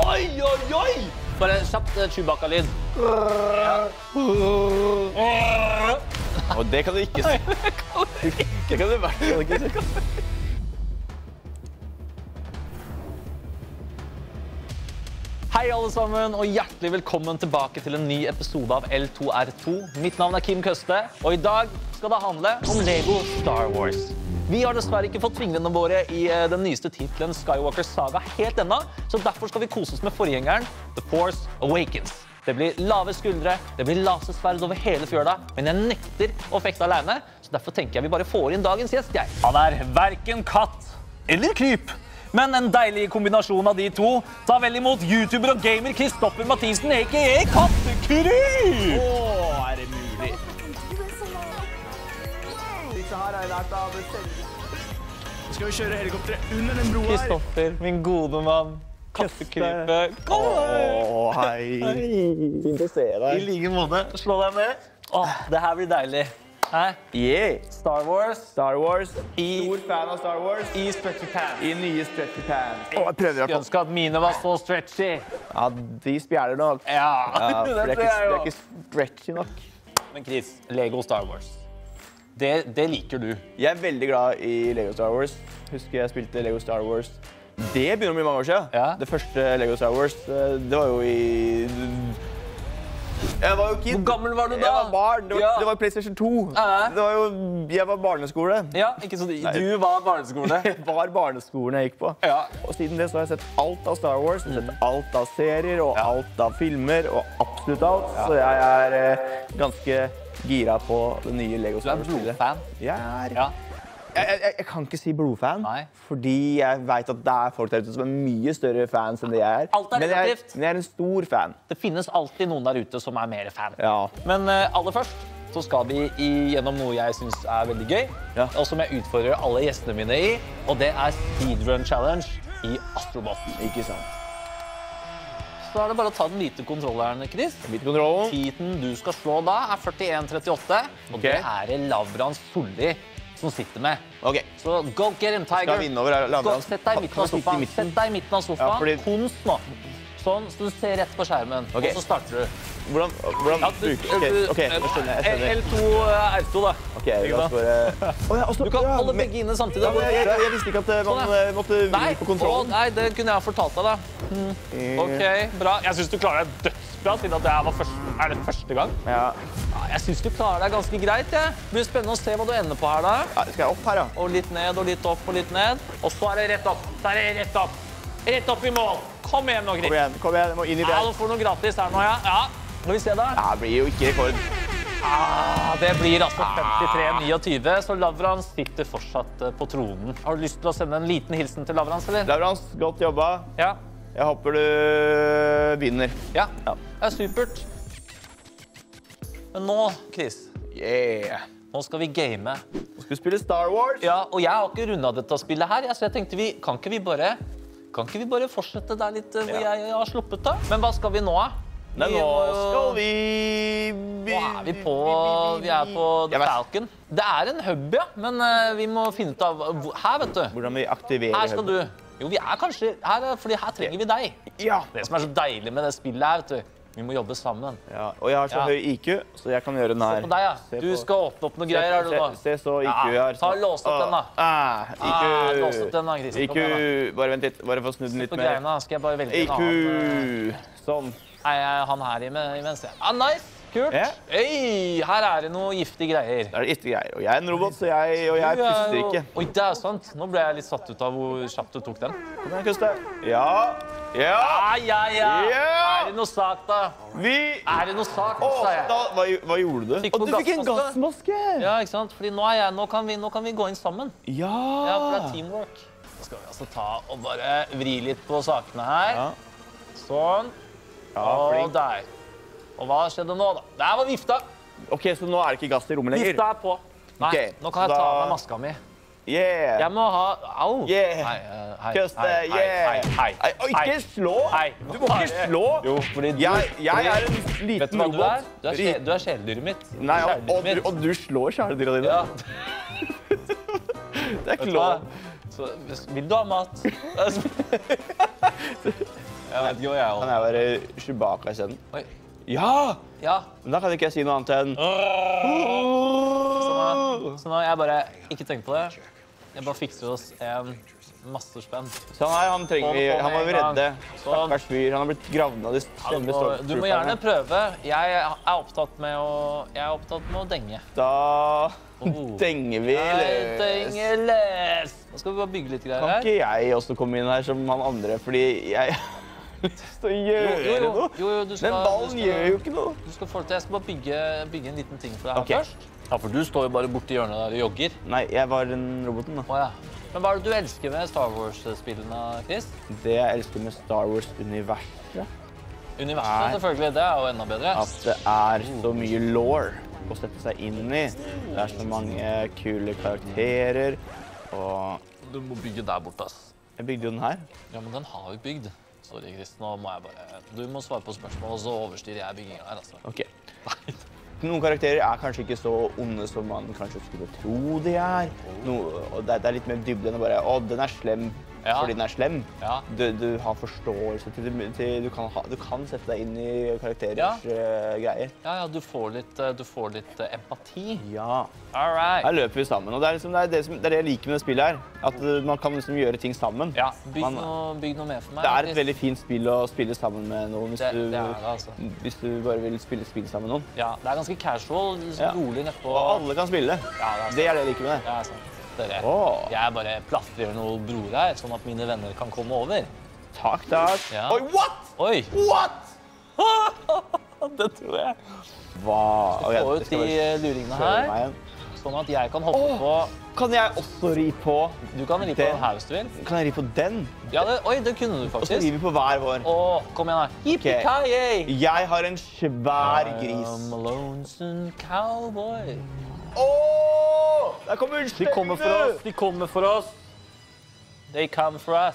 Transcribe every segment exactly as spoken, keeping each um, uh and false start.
Oi, oi, oi! Bare kjapt Chewbacca-lyd. Ja. Og det kan du ikke si. Det kan du i hvert fall ikke si. Hei alle sammen, og hjertelig velkommen tilbake til en ny episode av L to R to. Mitt navn er Kim Køste, og i dag skal det handle om Lego Star Wars. Vi har dessverre ikke fått fingrene våre i den nyeste titelen Skywalker Saga helt ennå, så derfor skal vi kose oss med forgjengeren The Force Awakens. Det blir lave skuldre, det blir lasersverd over hele fjøla, men jeg nekter å fekte alene, så derfor tenker jeg vi bare får inn dagens gjest, jeg. Han er hverken katt eller kryp, men en deilig kombinasjon av de to. Ta vel imot YouTuber og gamer Kristoffer Mathisen, a k a. Kattekryp! Åh, er det mulig? Disse her har jeg lært av selv. Nå skal vi kjøre helikopteret under den broa her. Kristoffer, min gode mann. Kattekrypet. Kom her! Åh, hei. Fint å se I deg. like måte. Slå deg ned. Åh, det her blir deilig. Hæ? Yeah. Star Wars. Star Wars. I, Stor fan av Star Wars. I stretchy pants. I nye stretchy pants. Åh, jeg prøver Skulle å ønske at mine var så stretchy. Ja, de spjæler nok. Ja, Ja, for det er det ikke, tror jeg det er jo. ikke stretchy nok. Men Chris, Lego Star Wars. Det, det liker du. Jeg er veldig glad i Lego Star Wars. Husker jeg spilte Lego Star Wars. Det begynner å bli mange år siden. Ja. Det første Lego Star Wars, det var jo i... Jeg var jo kid. Hvor gammel var du da? Jeg var barn. Det var, Ja. det var PlayStation to. Ja. Det var jo... Jeg var barneskole. Ja, ikke så du var barneskole. Det var barneskolen jeg gikk på. Ja. Og siden det så har jeg sett alt av Star Wars, jeg har sett alt av serier og alt av filmer og absolutt alt. Så jeg er eh, ganske gira på det nye Lego Du Star er Wars-spillet. blodfan. Jeg er... Ja. Jeg, jeg, jeg kan ikke si blodfan, Nei. fordi jeg vet at det er folk der ute som er mye større fans enn det jeg er. Alt er men, jeg, relativt. men jeg er en stor fan. Det finnes alltid noen der ute som er mer fan. Ja. Men uh, aller først så skal vi gjennom noe jeg synes er veldig gøy, Ja. og som jeg utfordrer alle gjestene mine i, og det er Speedrun Challenge i Astrobot. Ikke sant. Så er det bare å ta den hvite kontrolleren, Chris. Midtkontrollen. Tiden du skal slå da er førtien trettiåtte, og Ok. det er det Lavrans Solli som sitter med. Ok. Så go get him, Tiger. Skal vi innover her, Gå, Lavrans? sett deg i midten av Kan vi sitte i sofaen. midten? Sett deg i midten av sofaen. Ja, fordi- Kunst nå. Sånn, så du ser rett på skjermen. Ok. Og så starter du. Hvordan, hvordan Ja, du- bruker... Ok, du- ok, jeg skjønner, jeg skjønner. L to R to, da. Ok, da skal jeg... Å, ja, også, Du kan ja, holde men- begge inne samtidig. Ja, men jeg, jeg, jeg visste ikke at eh, man Sånn, ja. eh, måtte vri Nei, på å, kontrollen. nei, det kunne jeg ha fortalt deg, da. Mm. Ok, bra. Jeg synes du klarer deg dødsbra, siden at det her var første, er det første gang. Ja. Ja, jeg synes du klarer deg ganske greit, jeg. Det blir spennende å se hva du ender på her, da. Ja, skal jeg opp her, ja? Og litt ned, og litt opp, og litt ned. Og så er det rett opp. Så er det rett opp. Rett opp i mål. Kom igjen nå, Kom Chris. igjen, kom igjen, jeg må inn i det. Ja, du får noe gratis her nå, ja. Ja, skal vi se da. Ja, det blir jo ikke rekord. Ah, det blir altså femtitre tjueni, så Lavrans sitter fortsatt eh, på tronen. Har du lyst til å sende en liten hilsen til Lavrans, eller? Lavrans, godt jobba. Ja. Jeg håper du vinner. Ja, Ja. det er supert. Men nå, Chris, Yeah. nå skal vi game. Nå skal vi spille Star Wars. Ja, og jeg har ikke rundet dette spillet her, ja, så jeg tenkte vi, kan ikke vi bare, kan ikke vi bare fortsette der litt eh, hvor Ja. jeg har sluppet da? Men hva skal vi nå, da? Nei, Vi nå må jo- skal vi... Nå er vi på, vi er på The Jeg vet. Falcon. Det er en hub, ja, men eh, vi må finne ut av, hvor- her vet du, Hvordan vi aktiverer her skal hubben. du, jo vi er kanskje, her, er- fordi her trenger vi deg. Ja. Det som er så deilig med det spillet her, vet du, vi må jobbe sammen. Ja. Og jeg har så Ja. høy I Q, så jeg kan gjøre den her. Se på deg, ja. Se Du på- skal åpne opp noe greier, er du da? Se, se så I Q jeg Ja, har. ta og lås opp den da. Ah, I Q. Ah, lås opp den da, Chris. I Kom Q. igjen Bare vent litt. Bare få snudd den litt På mer. greiene, skal jeg bare velge I en annen. Q. Sånn. Nei, jeg- han her ime- imens. Ja. Ah, nice, kult. Ja. Øy, her er det noe giftige greier. Da er det ikke greier. Og jeg er en robot, så jeg, og jeg Du er puster jo- ikke. Oi, det er sant. Nå ble jeg litt satt ut av hvor kjapt du tok den. Kom igjen, Kuste. Ja. Ja. Ah, ja, ja. Ja. Er det noe sak, da? Vi... Er det noe sak, Å, sa jeg. da, hva, hva gjorde du? Fikk Å, på du fikk en gassmaske. gassmaske. Ja, ikke sant? Fordi nå, er jeg, nå, kan vi, nå kan vi gå inn sammen. Ja. Ja, for det er teamwork. Så skal vi altså ta og bare vri litt på sakene her. Ja. Sånn. Ja, Og flink. der. Og hva skjedde nå, da? Der var vifta. Ok, så nå er det ikke gass i rommet lenger? Vifta er på. Nei, Ok, nå kan jeg da- ta av meg maska mi. Yeah. Jeg må ha... Au! Yeah. Hei, eh, hei, Kuste, hei, hei, yeah. hei, hei, Nei, å, ikke hei. slå! Hei, Du må ikke slå! Jo, fordi du... Jeg, jeg fordi- er en Vet du liten hva du robot. er? Du er, sje, du er kjæledyret mitt. Nei, og, og, Kjæledyret du, mitt. og du slår kjæledyra dine. Ja. Det er Vet ikke du hva? lov. Så, vil du ha mat? Jeg vet ikke hva jeg Kan jeg være Chewbacca i stedet? Oi. Ja! Ja. Men da kan ikke jeg si noe annet enn... Så nå, så nå har jeg bare ikke tenkt på det. Jeg bare fikser oss en masse spenn. Sånn her, han trenger vi. Han må vi redde. Stakkars fyr. Han har blitt gravd av de slemme Ja, du må gjerne prøve. Jeg er opptatt med å, jeg er opptatt med å denge. Da Oh. denger vi Jeg løs. denger løs. Nå skal vi bare bygge litt greier Kan her. ikke jeg også komme inn her som han andre, fordi jeg har lyst til å gjøre Jo, jo, noe. jo, jo, du skal, Den ballen du skal, gjør jo ikke noe. Du skal få det til. Jeg skal bare bygge, bygge en liten ting for deg her Ok. først. Ja, for du står jo bare borti hjørnet der og jogger. Nei, jeg var den roboten da. Å ja. Men hva er det du elsker med Star Wars-spillene, Chris? Det jeg elsker med Star Wars-universet, Universet, Nei. selvfølgelig. Det er jo enda bedre. at det er så mye law å sette seg inn i. Det er så mange kule karakterer, og Du må bygge der borte, ass. jeg bygde jo den her. Ja, men den har vi bygd. Sorry, Chris. Nå må jeg bare... Du må svare på spørsmål, og så overstyrer jeg byggingen her, altså. Ok. Noen karakterer er kanskje ikke så onde som man kanskje skulle tro de er. Noe, og det, det er litt mer dybde enn å bare, å, den er slem Ja. fordi den er slem. Ja. Du, du har forståelse til, til du, kan ha, du kan sette deg inn i karakterers eh, greier. Ja, ja, du får litt, eh, du får litt eh, empati. Ja. All right. Her løper vi sammen, og det er, liksom, det, er det, som, det er det jeg liker med det spillet her. At uh, man kan liksom gjøre ting sammen. Ja, bygg, Man- noe, bygg noe mer for meg. Det er et Chris. veldig fint spill å spille sammen med noen hvis, Det- du, det er det, altså. hvis du bare vil spille spill sammen med noen. Ja, det er ganske casual, liksom Ja. rolig nedpå. Og alle kan spille. Ja, det er Det er det jeg liker med det. Ja, sant. Dere, Åh. jeg bare plastrer noe bror her, sånn at mine venner kan komme over. Takk, takk. Ja. Oi, what? Oi! What? Det tror jeg. Hva? Ok, Få det ut skal de bare eh, luringene kjøre meg her, igjen. sånn at jeg kan hoppe Åh. på. Kan jeg også ri på Du kan ri på Den. den her hvis du vil. Kan jeg ri på den? Ja, det, oi, det kunne du Og så faktisk. rir vi på hver vår. Åh, kom igjen her. Yippee-ki-yay! Jeg har en svær gris. I'm a lonesome cowboy. Åh! Der kommer De kommer for oss, de kommer for oss. They come for us.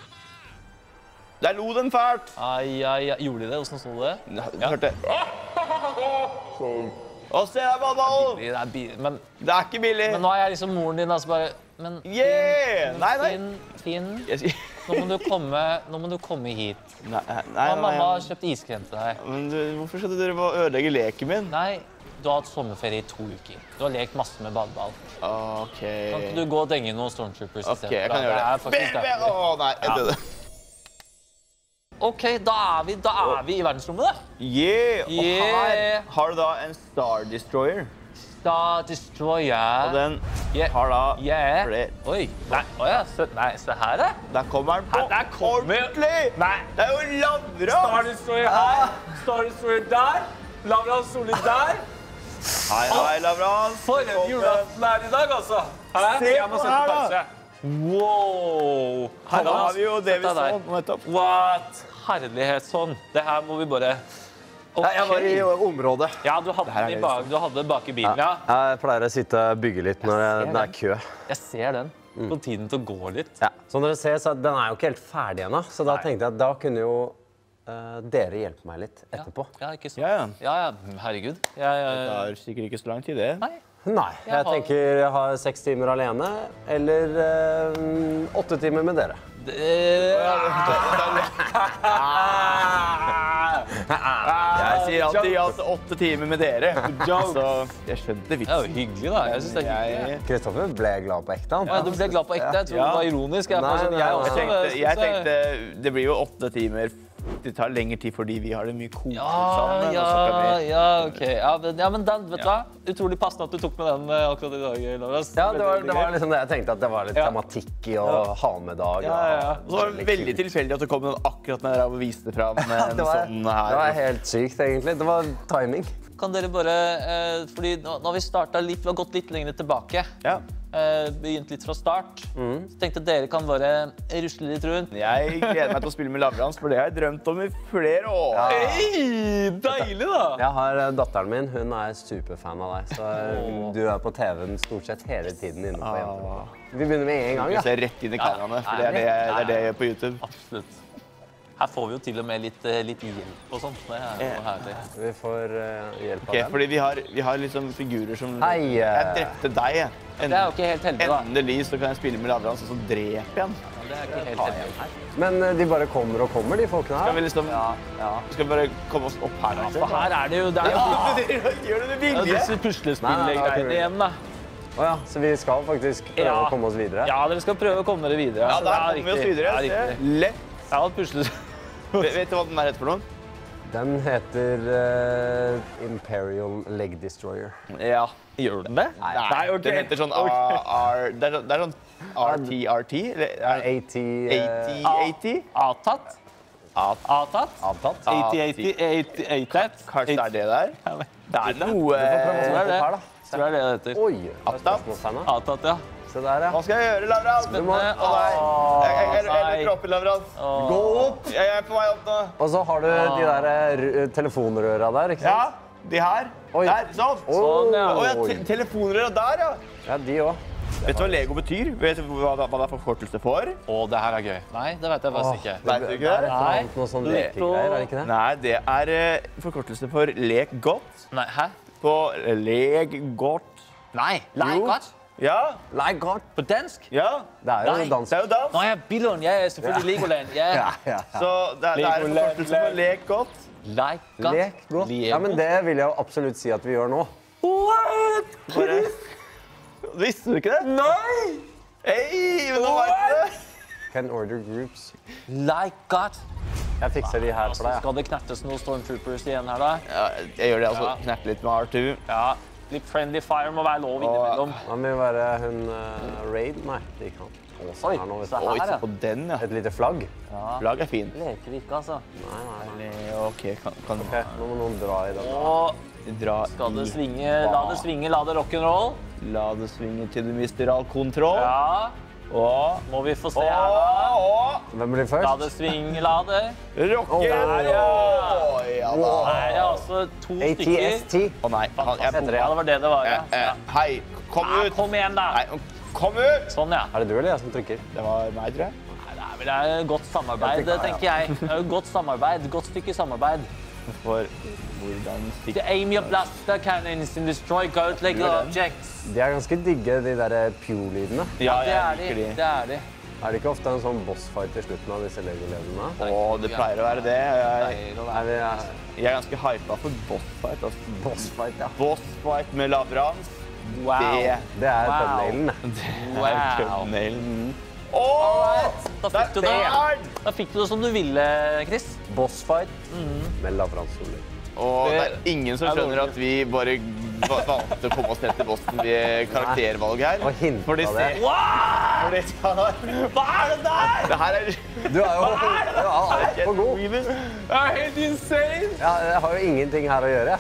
Der lo den fælt. Ai, ai, ai. Gjorde de det? Hvordan så du det? Du hørte. Og se der, ballen! Det er bi- men, Det er ikke billig. men nå er jeg liksom moren din, altså bare... Men Yeah! Nei, nei. Finn, Finn, Jeg sier- nå må, du komme, nå må du komme hit. Nei, nei, Nå nei, har mamma nei. kjøpt iskrem til deg. Men du, hvorfor skal dere bare ødelegge leken min? Nei, du har hatt sommerferie i to uker. Du har lekt masse med badeball. Ok. Kan ikke du gå og denge noen stormtroopers i Ok, stedet? jeg for? kan gjøre Det er det. faktisk Be- be- derfor. Åh, nei, jeg Ja. døde. Ok, da er vi, da er vi i verdensrommet, da. Yeah! Og Yeah. her har du da en Star Destroyer. Star Destroyer. Og den Yeah. har da Yeah. flere. Oi, nei, å ja, se, nei, se her da. Der kommer den på Ja, der kommer- ordentlig! Nei. Det er jo lavra! Destroyer her, Star Destroyer der, Lavran Solid der. Hei, hei, Lavran. For en julaften er i dag, altså. Hæ? Se Jeg må på sette her, da. pause. Wow. Her har vi jo det vi Sett deg så der. nettopp. What? Herlighet sånn. Det her må vi bare... Ok. Jeg var i området. Ja, du hadde her er den i det bak, du hadde den bak i bilen, ja. Jeg pleier å sitte og bygge litt når ser det er kø. Jeg ser den. På tiden til å gå litt. Ja. Som dere ser, så den er jo ikke helt ferdig ennå, så da tenkte jeg at da kunne jo eh, dere hjelpe meg litt etterpå. Ja, ikke sant? Ja, ja. Ja, ja, herregud. Jeg, Det jeg, tar sikkert ikke så lang tid, det. nei. Nei, Jeg jeg har- tenker jeg har seks timer alene, eller eh, åtte timer med dere. Det, Jeg sier alltid ja til åtte timer med dere. Så jeg skjønte det er vitsen. jo hyggelig, da. Jeg synes det er hyggelig. Jeg, Kristoffer ble glad på ekte, han. Ja, du ble glad på ekte. Jeg tror Ja. det var ironisk. Jeg, Nei, sånn, nei, jeg, nei. også, jeg, tenkte, synes jeg tenkte det blir jo åtte timer. Det tar lengre tid fordi vi har det mye koselig Ja, sammen. ja, og så kan vi... ja, ok. Ja, men, ja, men den, vet du hva? Utrolig passende at du tok med den eh, akkurat i dag, Lauras. Ja, det var, det var liksom det jeg tenkte, at det var litt Ja. tematikk i å ha med dag. Ja, ja, ja. Og så var det veldig tilfeldig at det kom noen akkurat når jeg viste fram en Det var, sånn det var her. helt sykt, egentlig. Det var timing. Kan dere bare, eh, fordi nå, nå har vi startet litt, vi har gått litt lenger tilbake. Ja. Eh, begynt litt fra start. Så tenkte dere kan bare rusle litt rundt. Jeg gleder meg til å spille med Lavrans, for det har jeg drømt om i flere år. Hei, deilig da! Jeg har eh, datteren min. Hun er superfan av deg. Så eh, du er på T V-en stort sett hele tiden inne på Jentene. Vi begynner med en gang, Jeg ja. ser rett inn i kameraene, for det er det, det er det jeg gjør på YouTube. Absolutt. Her får vi jo til og med litt, eh, litt hjelp og sånt. Det er jo herlig. Vi får eh, hjelp Ok, av dem. fordi vi har, vi har liksom figurer som... Hei, eh. Jeg drepte deg. Det er jo ikke helt heldig, da. Endelig så kan jeg spille med Lavrans, og så dreper jeg han. Det det er ikke helt enig her. Men eh, de bare kommer og kommer, de folkene Skal vi her. liksom Ja, ja. Skal vi bare komme oss opp her? For her er det jo... Det er jo Gjør du det ja, vilje? disse Nei, nei, puslespillegreiene nei. igjen, da. Å ja, så vi skal faktisk prøve Ja. å komme oss videre. Ja, dere skal prøve å komme dere videre. Ja, Så der det er kommer vi oss riktig. videre. Ja, Se. riktig. Lett. Ja, pusles... Vet vet du hva den der heter for noe? Den heter eh, Imperial Leg Destroyer. Ja. Gjør den det? Nei, ok. Den heter sånn A R... Det er sånn- det er sånn R T R T? Eller AT eh, eighty? A-tatt? A-tatt? Avtatt. eighty eighty? eighty eighty? Kanskje det er det der? Det er noe Tror jeg Her, det. da. Tror jeg det det heter. Oi, det er spørsmålstegn, da. A-tatt, ja. Se der, ja. Hva skal jeg gjøre, Lavran? Du må... Å nei. Jeg, jeg, jeg, jeg løper opp i Lavran. Gå opp! Jeg er på vei opp nå. Og så har du de der eh, r- telefonrøra der, ikke Ja, sant? de her. Oi. Der, sånn. Sånn, ja. Å ja, te telefonrøra der, ja. Ja, de òg. Vet du hva Lego betyr? Vet du hva, hva det er forkortelse for? Å, det her er gøy. Nei, det vet jeg faktisk ikke. Vet du ikke Det er et det? eller annet noe sånn Nei. lekegreier, er det ikke det? Nei, det er eh, forkortelse for lek godt. Nei, hæ? På leg godt. Nei, like godt? Ja, Like God. På dansk? ja. Det er jo Nei. dansk. Det er jo dans. Nå er jeg Billon. Jeg er selvfølgelig Legoland. Jeg Ja, ja, ja. Så det er, det er en Legoland, forkortelse for lek godt. like godt. Lek godt. Ja, men det vil jeg jo absolutt si at vi gjør nå. What? Bare... Visste du ikke det? Nei! Hei, men nå vet du det. Can order groups. Like godt. Jeg fikser de her for Så deg. skal det knertes noen Stormtroopers igjen her, da. Ja, jeg gjør det, altså. Ja. Knerte litt med R two. Ja, litt friendly fire må være lov innimellom. Da må vi være hun uh, Raid. Nei, det gikk an. Å, se Oi, her nå, vet se du. her. Oi, se ja. på den, ja. Et lite flagg. Flagg er fint. Leker vi ikke, altså. Nei, nei, nei. Eller, ok, kan, kan Ok, nå må noen dra i den. Og dra skal det i. svinge, la det svinge, la det rock'n'roll. La det svinge til du mister all kontroll. Ja, Og... må vi få se her da. Og... Hvem blir La først? det svinge, la det. Rock'n'roll! der, ja. Ja da. Her er altså to stykker. A T S T. Å nei, han, jeg Heter det, Ja, det var det det var, ja. Eh, eh, Hei, kom Ja, ut! kom igjen da. Nei, kom ut! Sånn, ja. Er det du eller jeg som trykker? Det var meg, tror jeg. Nei, det er vel det er godt samarbeid, Jeg tenker, tenker jeg. Det er jo godt samarbeid, godt stykke samarbeid. For hvordan To stikker... aim your blaster cannons and destroy goat like Gjør den. objects. De er ganske digge, de der pew-lydene. Ja, det jeg er de. liker de. Det er de. Er det ikke ofte en sånn bossfight til slutten av disse Lego-levene? Å, det pleier å være det. Jeg, Pleier å Er være- det jeg er ganske hypa for bossfight. Altså. bossfight, ja? Bossfight med Lavrans. Wow. Det Det er Wow. thumbnailen, det. Wow. Thumbnailen. Åh! Da fikk, du det. da fikk du det som du ville, Chris. Bossfight med lavranssoler. Og det er ingen som Det er skjønner dårlig. at vi bare va- valgte å komme oss ned til bossen ved karaktervalg her. Og hinta Fordi det. se- Wow! fordi det har- Hva er det der? Det her er Du er jo ja, altfor god. Remus. Det er helt insane. Ja, jeg har jo ingenting her å gjøre.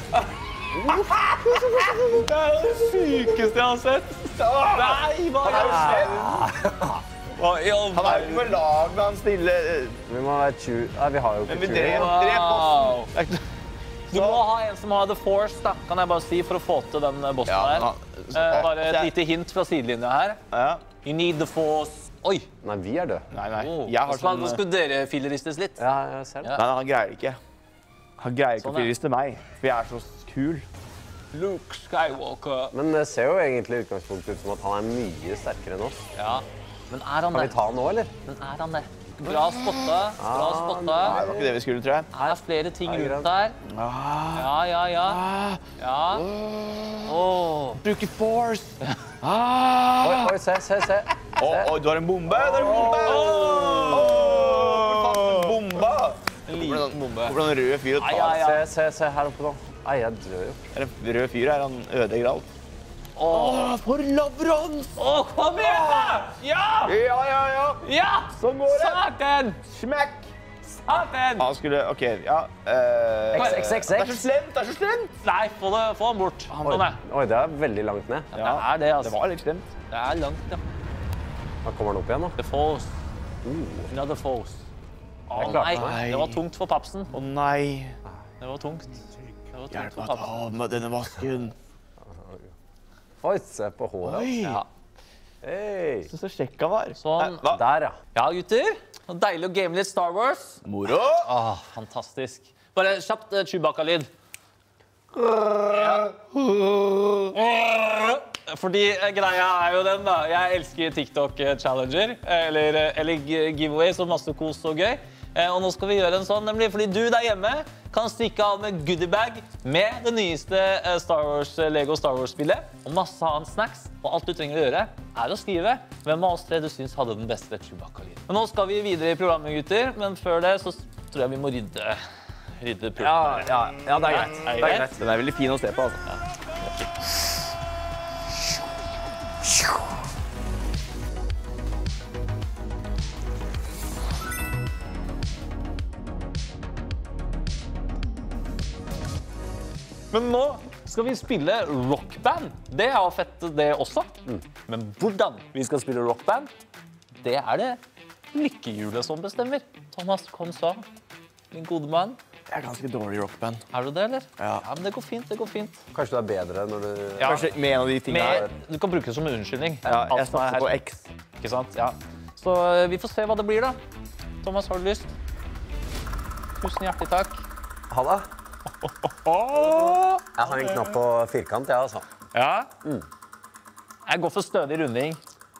Det er det sykeste jeg har sett. Nei, hva er det skjedd? Hva i all Han er jo ikke på lag med han stille. Vi må være tjue... Nei, vi har jo Men ikke vi tjue. drev, Wow. drev bossen. Det er ikke- Du må ha en som har the force, da, kan jeg bare si, for å få til den bossen Ja, der. han- Eh, bare et Jeg- lite hint fra sidelinja her. Ja. You need the force. Oi! Nei, vi er døde. Nei, nei. Oh. Jeg har Nå skal- sånn... Nå skulle dere filleristes litt. Ja, jeg ser det. Ja. Nei, nei, han greier det ikke. Han greier ikke Sånn, å fliriste meg, for jeg er så kul. Luke Skywalker. Men det ser jo egentlig i utgangspunktet ut som at han er mye sterkere enn oss. Ja, men er han Kan vi det? ta han nå, eller? Men er han det? Bra spotta. Bra spotta. Nei, det var ikke det vi skulle, tror jeg. Her er flere ting Ja, greit. rundt der. Ah, Ja, ja, ja. ah, Ja. Åh. bruker force. Ah. Oi, oi, se, se, se. Å, oi, du har en bombe! Du har en bombe! Åh! Hvor fant du bomba? En liten bombe. Hvor er den røde fyr og Ja, ja, tar? ja. Se, se, se her oppe nå. Nei, jeg dør jo. Er det rød fyr her? Han ødelegger alt. Åh. for lavrans! Åh, kom igjen da! Ja! Ja, ja, ja. Ja! Sånn går det. Satan! Smekk! Satan! Han skulle, ok, ja. eh, X, X, X, Det er så X. slemt, det er så slemt! Nei, få, det, få han bort. Sånn er. Oi, det er veldig langt ned. Det er det, altså. Det var litt slemt. Det er langt, ja. Da kommer han opp igjen, da. The force. Another force. Å Jeg klarte nei, meg. det var tungt for papsen. Å nei. Det var tungt. Det var tungt Hjelp for meg papsen. av med denne vasken. Oi, se på håret. Oi, Ja. Hei. så kjekk han var. Sånn. Nei, hva? Der, ja. Ja, gutter. Det var deilig å game litt Star Wars. Moro. Åh, fantastisk. Bare kjapt uh, Chewbacca-lyd. Ja. fordi greia er jo den da. Jeg elsker TikTok-challenger, eller, eller giveaways og masse kos og gøy. Og nå skal vi gjøre en sånn, nemlig fordi du der hjemme kan stikke av med goodiebag med det nyeste Star Wars, Lego Star Wars-spillet. Og masse annet snacks. Og alt du trenger å gjøre er å skrive hvem av oss tre du synes hadde den beste Chewbacca-lyden. Men nå skal vi videre i programmet, gutter. Men før det så tror jeg vi må rydde, rydde programmet. Ja, ja, ja, det er greit. Det er greit. Den er veldig fin å se på, altså. Ja. Men nå skal vi spille rockband. Det er jo fett det også. Mm. Men hvordan vi skal spille rockband, det er det lykkehjulet som bestemmer. Thomas, kom så. Min gode mann. Jeg er ganske dårlig i rockband. Er du det, eller? Ja. Ja, men det går fint, det går fint. Kanskje du er bedre når du... Ja. Kanskje med en av de tingene her. Med, du kan bruke det som en unnskyldning. Ja, Alt jeg som er snakker her. på X. Ikke sant? Ja. Så uh, vi får se hva det blir da. Thomas, har du lyst? Tusen hjertelig takk. Ha det. Oh! Jeg har en knapp på firkant, ja, altså. Ja. Mm. Jeg går for stødig runding.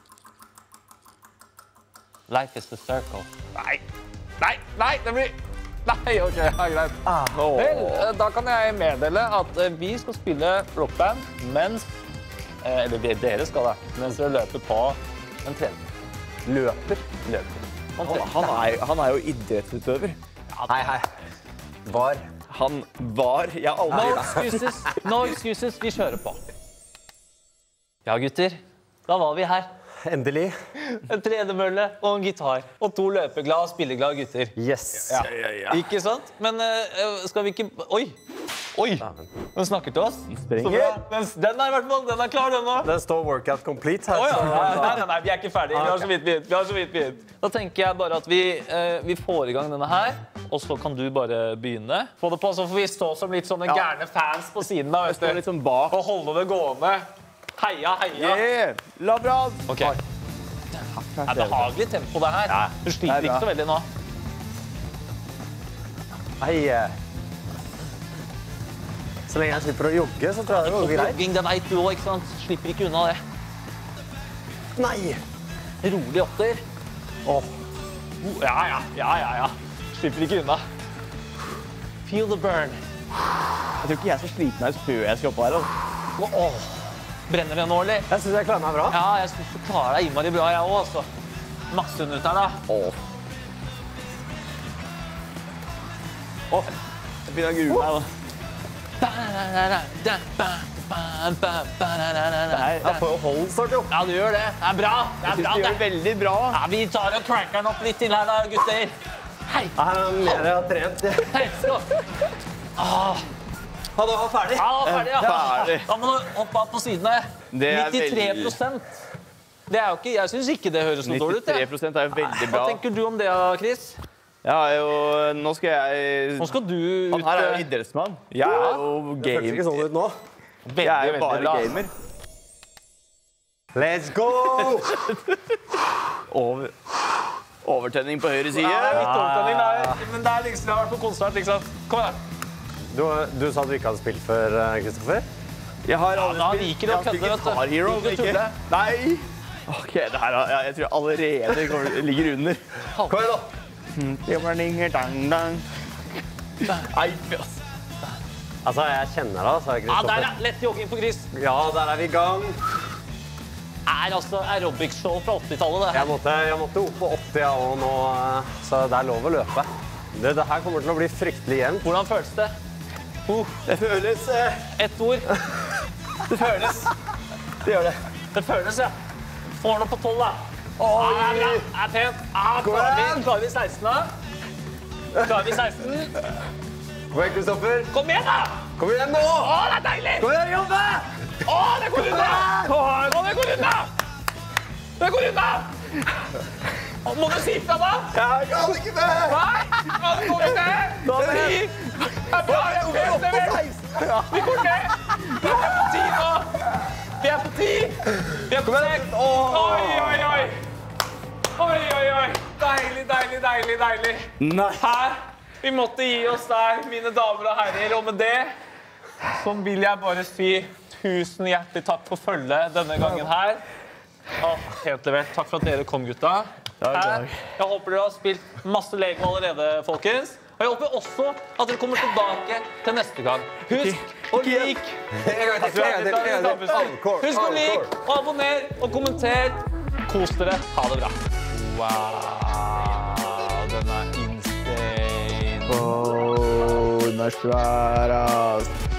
Life is the circle. Nei, nei, nei, det blir... Nei, ok, ja, greit. Ah, oh. Vel, da kan jeg meddele at vi skal spille rockband mens... Eller dere skal da, mens dere løper på en trening. Løper. Løper. Han, han, er, han er jo idrettsutøver. Hei, hei. Var... Han var... Ja, No aldri. excuses, no excuses, vi kjører på. Ja, gutter, da var vi her. Endelig. En tredemølle og en gitar. Og to løpeglade og spilleglade gutter. Yes. Ja. Ikke sant? Men uh, skal vi ikke... Oi! Oi! Den snakker til oss. Springer. Så bra. Den, den er i hvert fall, den er klar, den nå. Det står workout complete her. Å ja, så- nei, nei, nei, nei, vi er ikke ferdige. Vi har så vidt begynt. Vi har så vidt begynt. Da tenker jeg bare at vi, uh, vi får i gang denne her. Og så kan du bare begynne. Få det på, så får vi stå som litt sånne Ja. gærne fans på siden da, vet Står du. litt sånn bak. Og holde det gående. Heia, heia. Yeah! Labrad! Ok. Det er behagelig tempo det her. Du det sliter er ikke bra. så veldig nå. Hei. eh. Så lenge jeg slipper å jogge, så tror jeg det går greit. Jogging, det vet du også, ikke sant? Slipper ikke unna det. Nei. Rolig åtter. Åh. Ja, ja, ja, ja, ja. Slipper ikke unna. Feel the burn. Jeg tror ikke jeg er så sliten her før jeg skal opp her. Altså. Åh. Brenner det nå, eller? Jeg synes jeg klarer meg bra. Ja, jeg synes du klarer deg innmari bra, jeg også, altså. Masse ut her, da. Åh. Åh. Jeg begynner å grue meg, da. Det Jeg får jo hold snart, jo. Ja, du gjør det. Det er bra. Det Jeg er synes bra, du gjør det. det veldig bra. Ja, vi tar og cranker den opp litt til her, da, gutter. Hei. Her er mer jeg har trent. Hei, skål. Ah. Ha det, var ferdig. Ja, ferdig, ja. Ferdig. Da må du opp av på sidene. Det er nittitre prosent. Det er jo ikke, jeg synes ikke det høres noe dårlig ut. nittitre jeg. prosent er jo veldig Hva bra. tenker du om det, Chris? Jeg har jo... Nå skal jeg... Nå skal du ut... Han her er jo idrettsmann. Jeg er jo Det føles ikke gamer. sånn ut nå. veldig, Jeg er jo veldig bare bra. gamer. Let's go! Over... Overtenning på høyre side. Ja, litt overtenning, nei. Men det er liksom, det har vært på konsert, ikke sant? Kom igjen. Du, du sa du ikke hadde spilt før, Kristoffer? Jeg har Ja, men han aldri liker å jeg har spilt kødde, vet du. Guitar Hero, Liker å ikke? tulle. Nei! Ok, det her, er- ja, jeg tror jeg allerede kommer, ligger under. Kom igjen, da. Dang, dang. Nei, fy ass. Altså, jeg kjenner deg, sa Ja, der Kristoffer. er lett jogging for Chris. Ja, der er vi i gang. Er altså aerobics-show fra åttitallet, det. Jeg måtte, jeg måtte opp på åtti ja, og nå, eh, så det er lov å løpe. Det, det her kommer til å bli fryktelig jevnt. Hvordan føles det? Uh, Det føles... eh, ett ord. Det føles. Det gjør det. Det føles, ja. Får den opp på tolv, da. Ja, det er bra. Det er pent. Ja, klarer vi, klarer vi seksten, da? Klarer vi seksten? Kom igjen, Kristoffer. Kom igjen, da! Kom igjen nå! Å, det er deilig! Kom igjen, jobbe! Å, det går unna! Å, det går unna! Det går unna! Å, må du si fra, da? Jeg kan ikke mer! Nei, ja, det går ned! Ti! Det er bra, jeg er pent, det vel! Vi går ned! Vi er på ti nå! Vi er på ti! Vi er på seks! Oi, oi, oi! Oi, oi, oi! Deilig, deilig, deilig, deilig. Nei. Her, vi måtte gi oss der, mine damer og herrer, og med det så vil jeg bare si tusen hjertelig takk for følget denne gangen her. Åh, helt levert. Takk for at dere kom, gutta. Her. Jeg håper dere har spilt masse Lego allerede, folkens. Og jeg håper også at dere kommer tilbake til neste gang. Husk å like. Husk å like, og abonner, og kommenter. Kos dere. Ha det bra. Wow, den er insane. Åh, den er svær, ass.